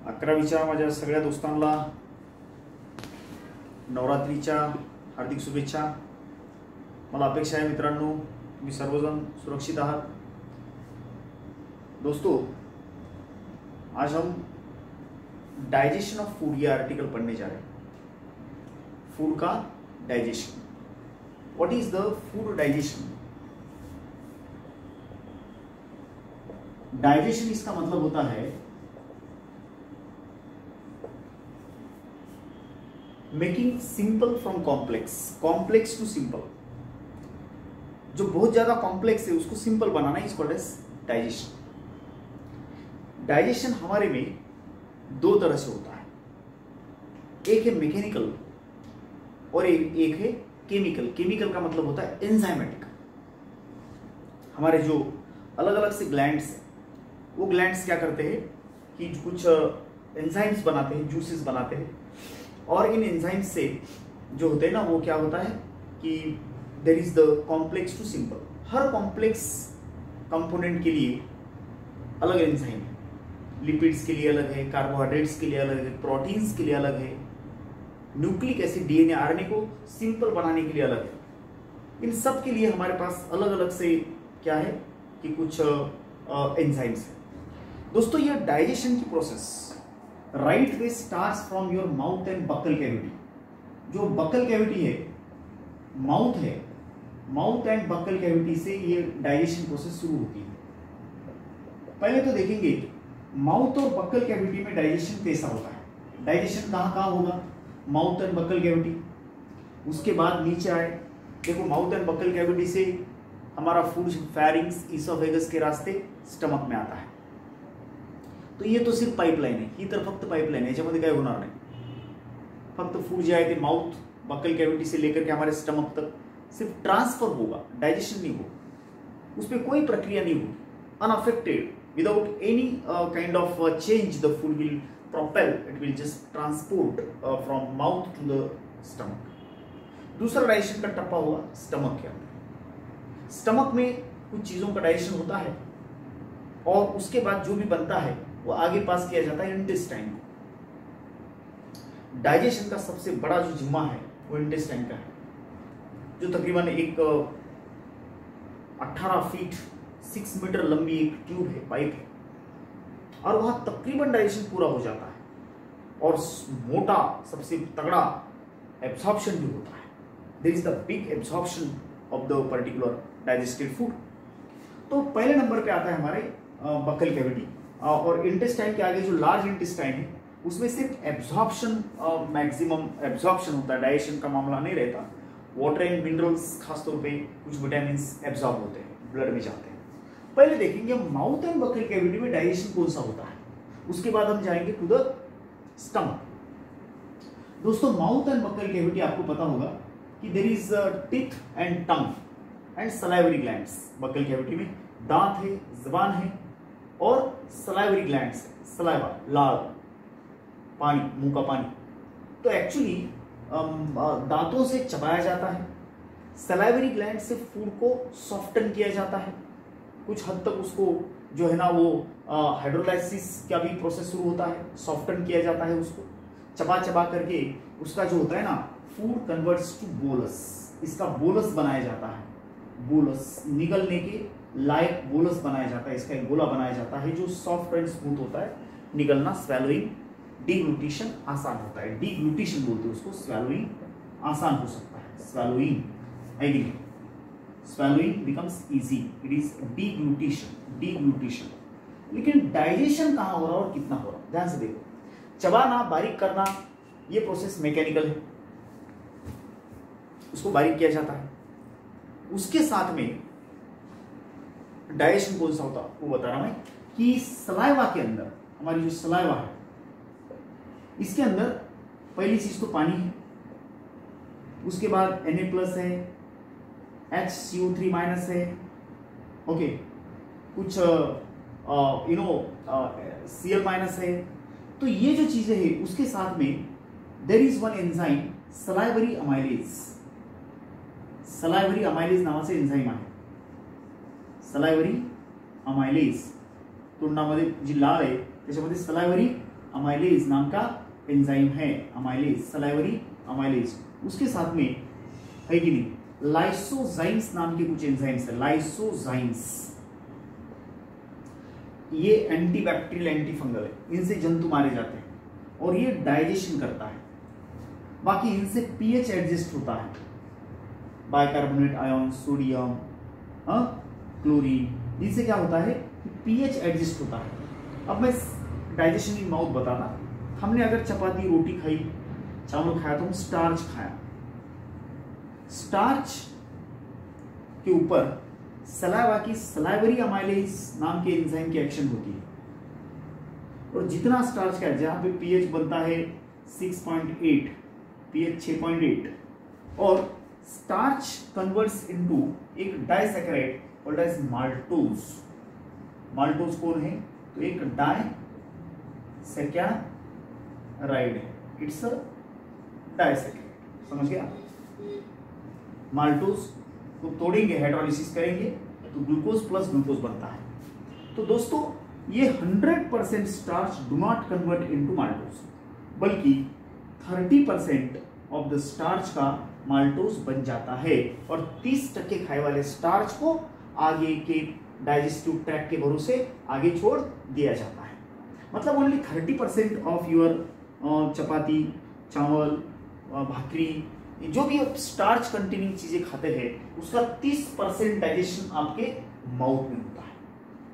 11वीच्या माझ्या सगळ्या दोस्तांना नवरात्रीच्या हार्दिक शुभेच्छा। मला अपेक्षा आहे मित्रांनो तुम्ही सर्वजण सुरक्षित आहात। दोस्तों, आज हम डाइजेशन ऑफ फूड ये आर्टिकल पढ़ने जा रहे हैं। फूड का digestion, what is the food digestion? Digestion इसका मतलब होता है making simple from complex, complex to simple. जो बहुत ज्यादा कॉम्प्लेक्स है उसको सिंपल बनाना is called as digestion. Digestion हमारे में दो तरह से होता है, एक है मैकेनिकल और एक है केमिकल। केमिकल का मतलब होता है एंजाइमेटिक। हमारे जो अलग अलग से ग्लैंड्स हैं, वो ग्लैंड्स क्या करते हैं कि कुछ एंजाइम्स बनाते हैं, जूसेस बनाते हैं, और इन एंजाइम्स से जो होते हैं ना, वो क्या होता है कि there is the complex to simple. हर कॉम्प्लेक्स कंपोनेंट के लिए अलग एंजाइम है। लिपिड्स के लिए अलग है, कार्बोहाइड्रेट्स के लिए अलग है, प्रोटीन्स के लिए अलग है, न्यूक्लिक एसिड डीएनए आरएनए को सिंपल बनाने के लिए अलग है। इन सब के लिए हमारे पास अलग अलग से क्या है कि कुछ एंजाइम्स है। दोस्तों, ये डाइजेशन की process right way starts from your mouth and buccal cavity. जो बक्कल कैविटी है, माउथ है, माउथ एंड बक्कल कैविटी से ये डाइजेशन प्रोसेस शुरू होती है। पहले तो देखेंगे माउथ और बक्कल कैविटी में डाइजेशन कैसा होता है। डाइजेशन कहाँ कहाँ होगा? Mouth and buccal cavity. उसके बाद नीचे आए, देखो माउथ एंड बक्कल कैविटी से हमारा फूड फैरिंग्स इसोफेगस के रास्ते स्टमक में आता है। तो ये तो सिर्फ पाइपलाइन है, ही तर फक्त पाइपलाइन है, याच्यामध्ये काय होणार नाही। फक्त फूड जे आहे ते माउथ बक्कल कैविटी से लेकर के हमारे स्टमक तक सिर्फ ट्रांसफर होगा, डाइजेशन नहीं होगा, उस पर कोई प्रक्रिया नहीं होगी। Unaffected, without any kind of change, the food will propel, it will just transport from mouth to the stomach. दूसरा डाइजेशन का टप्पा हुआ स्टमक के अंदर। स्टमक में कुछ चीजों का डाइजेशन होता है और उसके बाद जो भी बनता है वो आगे पास किया जाता है इंटेस्टाइन को। डाइजेशन का सबसे बड़ा जो जिम्मा है वो इंटेस्टाइन का है, जो तकरीबन एक 18 फीट 6 मीटर लंबी एक ट्यूब है, पाइप है, और वहां तकरीबन डाइजेशन पूरा हो जाता है और मोटा सबसे तगड़ा एब्सॉर्प्शन भी होता है। There is the big absorption of the particular digested food. तो पहले नंबर पे आता है हमारे बक्कल कैविटी, और इंटेस्टाइन के आगे जो लार्ज इंटेस्टाइन है उसमें सिर्फ एब्जॉर्प्शन, मैक्सिमम एब्जॉर्प्शन होता है, डाइजेशन का मामला नहीं रहता। वाटर एंड मिनरल्स, खासतौर पे कुछ विटामिन एब्जॉर्ब होते हैं, ब्लड में जाते हैं। पहले देखेंगे माउथ एंड बक्कल कैविटी में डाइजेशन कौन सा होता है, उसके बाद हम जाएंगे टू द स्टमक। दोस्तों, माउथ एंड बक्कल कैविटी आपको पता होगा कि there is teeth and tongue and salivary glands. Buccal cavity में दांत है, जबान है और सलाइवरी ग्लैंड्स है, सलाइवा, लाल पानी, मुंह का पानी। तो एक्चुअली दांतों से चबाया जाता है, सलाइवरी ग्लैंड से फूड को सॉफ्टन किया जाता है, कुछ हद तक उसको जो है ना वो हाइड्रोलाइसिस का भी प्रोसेस शुरू होता है, सॉफ्टन किया जाता है उसको चबा चबा करके। उसका जो होता है ना, फूड कन्वर्ट्स टू बोलस, इसका बोलस बनाया जाता है, बोलस निगलने के लाइक बोलस बनाया जाता है, इसका एक गोला बनाया जाता है जो सॉफ्ट एंड स्मूथ होता है। निगलना, स्वैलोइंग, डीग्लूटिशन आसान होता है, डीग्लूटिशन बोलते हैं उसको, स्वैलोइंग आसान हो सकता है, swallowing, agree, swallowing becomes easy, it is deglutition, deglutition. लेकिन डाइजेशन कहाँ हो रहा है और कितना हो रहा है, ध्यान से देखो। चबाना, बारीक करना, ये प्रोसेस मैकेनिकल है, उसको बारीक किया जाता है। उसके साथ में डाइजेशन कौन सा होता वो बता रहा मैं कि सलाइवा के अंदर, हमारी जो सलाइवा है इसके अंदर पहली चीज तो पानी है, उसके बाद Na+ है, HCO3- है, ओके, कुछ Cl- है। तो ये जो चीजें हैं उसके साथ में there is one enzyme, salivary amylase. Salivary amylase नावाचे एंजाइम आहे, सलाइवरी अमाइलेज तोंडामध्ये जी लाळ आहे त्याच्यामध्ये सलाइवरी अमाइलेज नाम का एंजाइम है, अमाइलेज, सलाइवरी अमाइलेज। उसके साथ में है कि नहीं, लाइसोजाइम्स नाम के कुछ एंजाइम्स है, लाइसोजाइम्स। ये एंटीबैक्टीरियल एंटी फंगल है, इनसे जंतु मारे जाते हैं और ये डाइजेशन करता है। बाकी इनसे पीएच एडजस्ट होता है, बाइकार्बोनेट आयन, सोडियम, क्लोरीन, इनसे क्या होता है कि पीएच एडजस्ट होता है। अब मैं डाइजेशन इन माउथ बताना, हमने अगर चपाती रोटी खाई, चावल खाया तो हम स्टार्च खाया, स्टार्च के ऊपर सलाइवा की सलाइवरी अमाइलेज नाम के एंजाइम की एक्शन होती है और जितना स्टार्च का है, जहां पे पीएच बनता है 6.8, पीएच 6.8, और स्टार्च कन्वर्ट्स इनटू एक disaccharide called as maltose. Maltose कौन है, तो एक डाइसैकेराइड है, इट्स अ डाइसैकेराइड, समझ गया। माल्टोज को तोड़ेंगे, हाइड्रोलिसिस करेंगे तो ग्लूकोज प्लस ग्लूकोज बनता है। तो दोस्तों ये 100% starch do not convert into maltose, बल्कि 30% ऑफ द स्टार्च का माल्टोज बन जाता है और 30% खाए वाले स्टार्च को आगे के डाइजेस्टिव ट्रैक्ट के भरोसे आगे छोड़ दिया जाता है। मतलब ओनली 30% ऑफ योर चपाती, चावल, भाकरी, जो भी आप स्टार्च कंटेनिंग चीजें खाते हैं उसका 30% डाइजेशन आपके माउथ में होता है।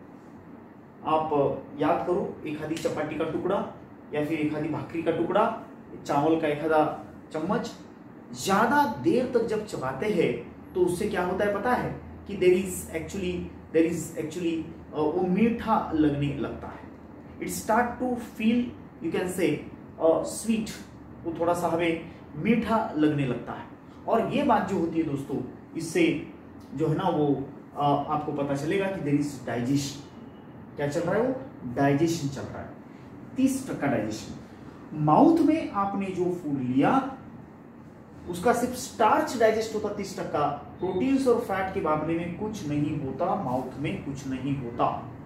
आप याद करो, एक आधी चपाती का टुकड़ा या फिर एक आधी भाकरी का टुकड़ा, चावल का एक आधा चम्मच, ज्यादा देर तक जब चबाते हैं तो उससे क्या होता है पता है कि देर इज एक्चुअली वो मीठा लगने लगता है। It start to feel, you can say sweet, वो थोड़ा सा हमें मीठा लगने लगता है। और ये बात जो होती है दोस्तों, इससे जो है ना वो आपको पता चलेगा कि देयर इज डाइजेशन। क्या चल रहा है, वो डाइजेशन चल रहा है, 30% डाइजेशन। माउथ में आपने जो फूड लिया उसका सिर्फ स्टार्च डाइजेस्ट होता 30%, प्रोटीन्स और फैट के मामले में कुछ नहीं होता, माउथ में कुछ नहीं होता।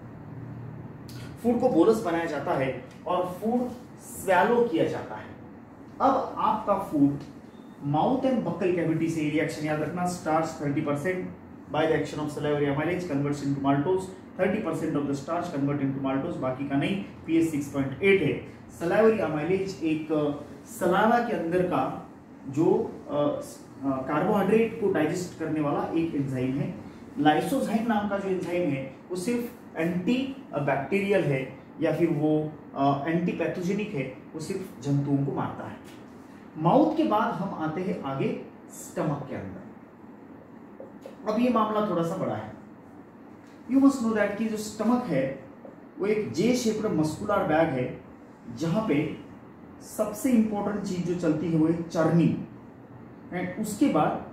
फूड को बोलस बनाया जाता है और फूड स्वैलो किया जाता है। अब आपका food mouth and buccal cavity से, रिएक्शन याद रखना, starch 30% by the action of salivary amylase converts into maltose, 30% of the starch convert into maltose, बाकी का नहीं। पीएच 6.8 है। सलाइवरी अमाइलेज एक सलाइवा के अंदर का जो कार्बोहाइड्रेट को डाइजेस्ट करने वाला एक एंजाइम है। लाइसोजाइम नाम का जो एंजाइम है वो सिर्फ एंटी बैक्टीरियल है या फिर वो एंटी पैथोजेनिक है, वो सिर्फ जंतुओं को मारता है। माउथ के बाद हम आते हैं आगे स्टमक के अंदर। अब ये मामला थोड़ा सा बड़ा है। यू मस्ट नो दैट कि जो स्टमक है वो एक जे शेप्ड मस्कुलर बैग है जहां पे सबसे इंपॉर्टेंट चीज जो चलती है वो है चर्निंग एंड उसके बाद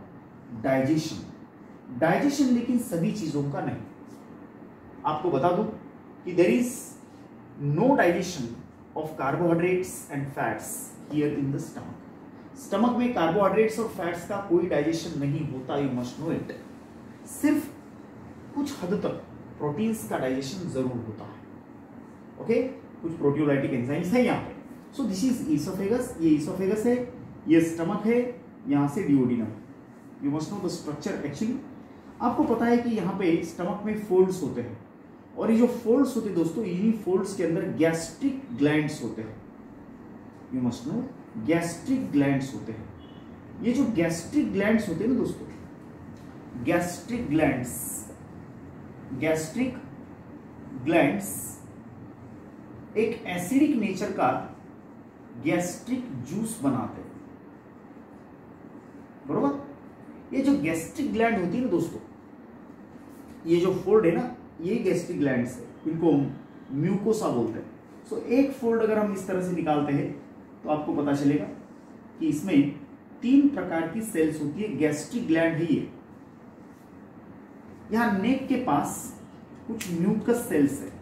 डाइजेशन। डाइजेशन लेकिन सभी चीजों का नहीं। आपको बता दूं कि there is no digestion of carbohydrates and fats here in the stomach. Stomach में कार्बोहाइड्रेट्स और फैट्स का कोई डाइजेशन नहीं होता, यू मस्ट नो इट। सिर्फ कुछ हद तक प्रोटीन्स का डाइजेशन जरूर होता है। ओके, कुछ प्रोटियोलाइटिक एंजाइम्स है यहाँ पे। सो दिस इज ईसोफेगस, ये ईसोफेगस है, ये स्टमक है, यहाँ से duodenum. You must know the structure. Actually आपको पता है कि यहाँ पे स्टमक में फोल्ड्स होते हैं और ये जो फोल्ड्स होते हैं दोस्तों, इन्हीं फोल्ड्स के अंदर गैस्ट्रिक ग्लैंड्स होते हैं। You must know gastric glands होते हैं। ये जो गैस्ट्रिक ग्लैंड्स होते हैं ना दोस्तों, गैस्ट्रिक ग्लैंड्स एक एसिडिक नेचर का गैस्ट्रिक जूस बनाते हैं, बरोबर। ये जो गैस्ट्रिक ग्लैंड होती है ना दोस्तों, ये जो फोल्ड है ना, ये गैस्ट्रिक ग्लैंड्स है, इनको म्यूकोसा बोलते हैं। सो एक फोल्ड अगर हम इस तरह से निकालते हैं तो आपको पता चलेगा कि इसमें 3 प्रकार की सेल्स होती है। गैस्ट्रिक ग्लैंड है ये। यहां नेक के पास कुछ म्यूकस सेल्स है,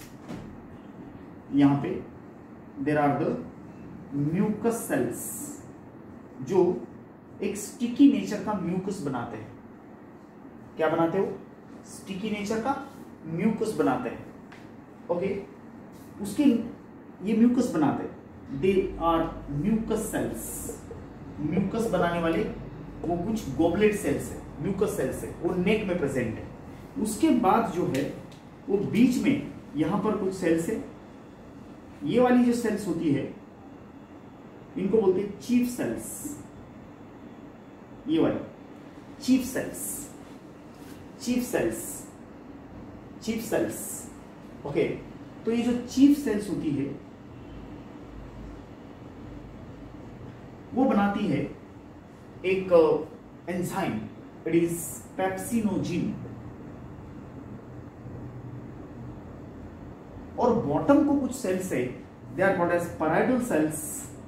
यहां पे there are the mucus cells जो एक स्टिकी नेचर का म्यूकस बनाते हैं। क्या बनाते हो? स्टिकी नेचर का म्यूकस बनाते हैं। ओके, उसके ये म्यूकस बनाते हैं, they are mucus cells. Mucus बनाने वाले वो कुछ गोबलेट सेल्स है, म्यूकस सेल्स है, वो नेक में प्रेजेंट है। उसके बाद जो है वो बीच में यहां पर कुछ सेल्स है, ये वाली जो सेल्स होती है इनको बोलते हैं चीफ सेल्स। ये वाली chief cells, chief cells, chief cells. Okay, तो ये जो चीफ सेल्स होती है वो बनाती है एक एंजाइम, इट इज पेप्सिनोजिन। और बॉटम को कुछ सेल्स है, they are called as parietal cells,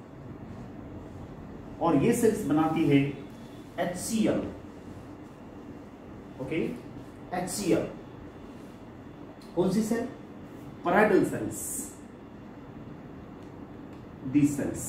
और ये सेल्स बनाती है HCl। ओके, HCl कौन सी cell? Parietal cells, these cells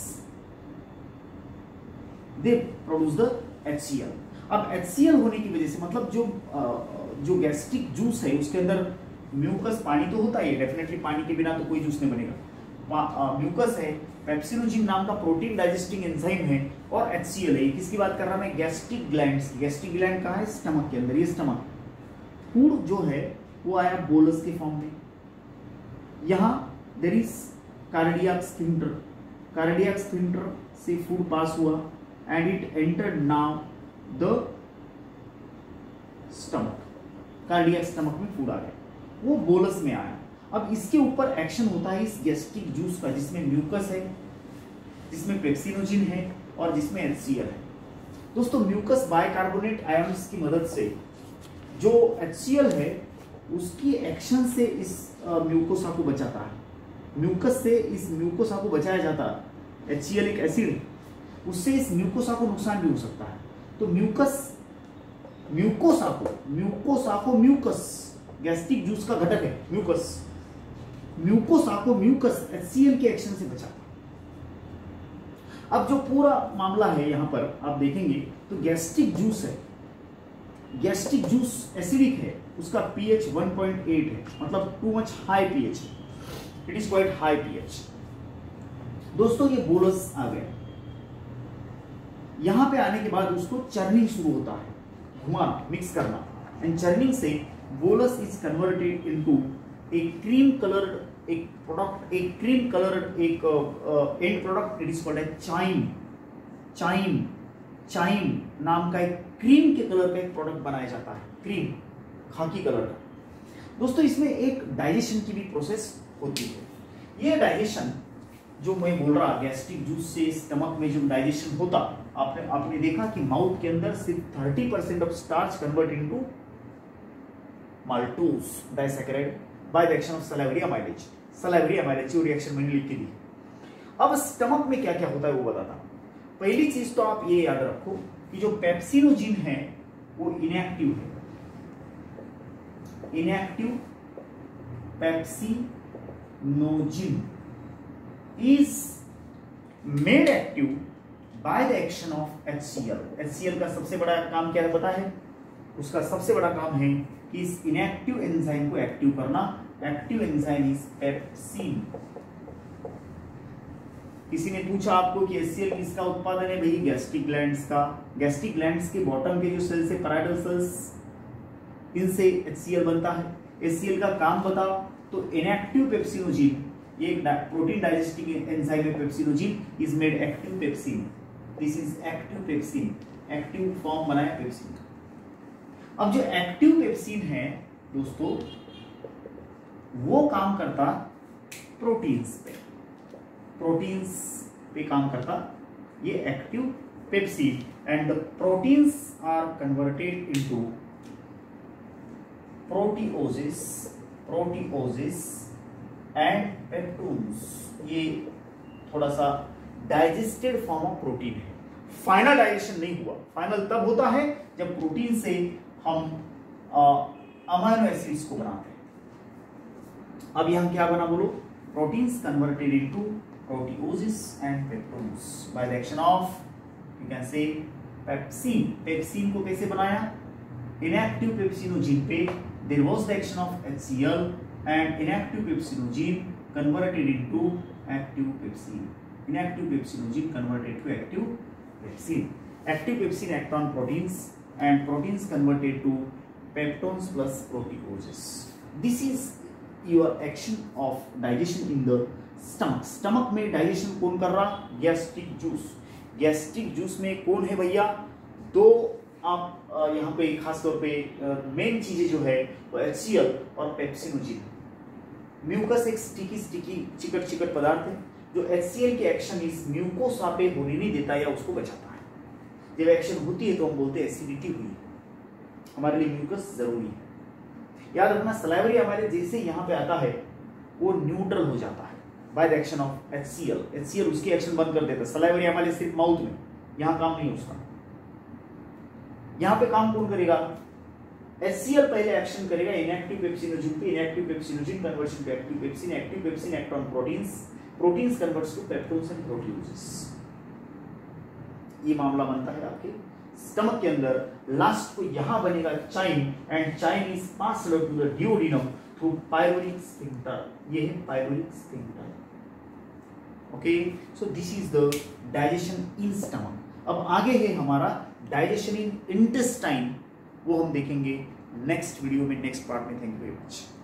they produce the HCl। अब HCl होने की वजह से मतलब जो गैस्ट्रिक जूस है उसके अंदर म्यूकस, पानी तो होता है डेफिनेटली, पानी के बिना तो कोई जूस नहीं बनेगा। म्यूकस है, पेप्सिनोजिन नाम का प्रोटीन डाइजेस्टिंग एंजाइम है, और HCl है। किसकी बात कर रहा मैं? Gastric glands. गैस्ट्रिक ग्लैंड कहाँ है? स्टमक के अंदर। ये स्टमक फूड जो है वो आया बोलस के फॉर्म में। यहां there is cardiac sphincter, cardiac sphincter से फूड पास हुआ and it entered now the stomach. Cardiac stomach में फूड आ गया, वो बोलस में आया। अब इसके ऊपर एक्शन होता है इस गैस्ट्रिक जूस का, जिसमें म्यूकस है, जिसमें पेप्सिनोजिन है और जिसमें HCl है। दोस्तों म्यूकस बाइकार्बोनेट आयंस की मदद से जो HCl है उसकी एक्शन से इस म्यूकोसा को बचाता है। म्यूकस से इस म्यूकोसा को बचाया जाता है। HCl एक एसिड है, उससे इस म्यूकोसा को नुकसान भी हो सकता है। तो म्यूकोसा को म्यूकस गैस्ट्रिक जूस का घटक है, म्यूकोसा को म्यूकस HCl के एक्शन से बचाता है। अब जो पूरा मामला है यहां पर आप देखेंगे तो गैस्ट्रिक जूस है, गैस्ट्रिक जूस एसिडिक है, उसका pH 1.8 है, मतलब टू मच हाई pH है, it is quite high pH। दोस्तों ये बोलस आ गया, यहां पे आने के बाद उसको चर्निंग शुरू होता है, घुमाना, मिक्स करना, एंड चर्निंग से bolus is converted into a cream coloured एक प्रोडक्ट, एक क्रीम कलर्ड एक end product, it is called as chyme नाम का एक क्रीम के कलर का एक प्रोडक्ट बनाया जाता है, क्रीम खाकी कलर का। दोस्तों इसमें एक डाइजेशन की भी प्रोसेस होती है। ये डाइजेशन जो मैं बोल रहा गैस्ट्रिक जूस से स्टमक में जो डाइजेशन होता, आपने देखा कि माउथ के अंदर सिर्फ 30% of starch convert into maltose disaccharide by the action of salivary amylase. Salivary amylase reaction मैंने लिख के दी। अब स्टमक में क्या क्या होता है वो बताता हूं। पहली चीज तो आप ये याद रखो कि जो पेप्सिनोजिन है वो इनएक्टिव है, inactive pepsinogen is made active by the action of HCl। HCl का सबसे बड़ा काम क्या है पता है? उसका सबसे बड़ा काम है कि इस इनएक्टिव एंजाइम को एक्टिव करना। Active enzyme is pepsin. किसी ने पूछा आपको कि HCl किसका उत्पादन है? भाई गैस्ट्रिक ग्लैंड्स का। गैस्ट्रिक ग्लैंड्स के बॉटम के जो सेल्स है पैराइडल सेल्स, इनसे HCl बनता है। HCl का काम बताओ तो इनएक्टिव पेप्सिनोजिन, ये एक प्रोटीन डाइजेस्टिंग एंजाइम है pepsinogen, is made active pepsin. This is active pepsin, active form बनाया पेप्सिन का। अब जो एक्टिव पेप्सिन है दोस्तों वो काम करता प्रोटीन्स पे, प्रोटीन्स पे काम करता ये active pepsin, and the proteins are converted into proteoses and peptones. ये थोड़ा सा डाइजेस्टेड फॉर्म ऑफ प्रोटीन है। फाइनल डाइजेशन नहीं हुआ, फाइनल तब होता है जब प्रोटीन से हम अमाइनो एसिड्स को बनाते हैं। अब यहां क्या बना बोलो? Proteins converted into proteoses and peptones by the action of you can say pepsin. Pepsin को कैसे बनाया? inactive pepsinogen पे there was the action of HCl and inactive pepsinogen converted into active pepsin. Inactive pepsinogen converted to active pepsin. Active pepsin act on proteins and proteins converted to peptones plus proteoses. This is your action of digestion in the stomach. Stomach में digestion कौन कर रहा? Gastric juice. Gastric juice में कौन है भैया? दो आप यहाँ पे खास तौर पे मेन चीजें जो है वो HCl और पेप्सिनोजिन। म्यूकस एक स्टिकी चिकट पदार्थ है जो HCl के एक्शन इस म्यूकोसा पे होने नहीं देता या उसको बचाता है। जब एक्शन होती है तो हम बोलते हैं एसिडिटी हुई। हमारे लिए म्यूकस जरूरी है। याद रखना सलाइवरी हमारे जैसे यहाँ पे आता है वो न्यूट्रल हो जाता है by the action of HCl। HCl उसकी एक्शन बंद कर देता है। सलाइवरी हमारे सिर्फ माउथ में, यहाँ काम नहीं उसका। यहाँ पे काम कौन करेगा? HCl पहले एक्शन करेगा इनएक्टिव पेप्सिनोजिन पे। Inactive pepsinogen conversion to active pepsin. Active pepsin act on proteins. Proteins converts to peptones and proteoses. ये मामला बनता है आपके स्टमक के अंदर। लास्ट को यहां बनेगा chyme and chyme is passed to the duodenum through pyloric sphincter. ये है pyloric sphincter. Okay, so this is the digestion in stomach. अब आगे है हमारा डाइजेशन इन इंटेस्टाइन, वो हम देखेंगे नेक्स्ट वीडियो में, नेक्स्ट पार्ट में। Thank you very much.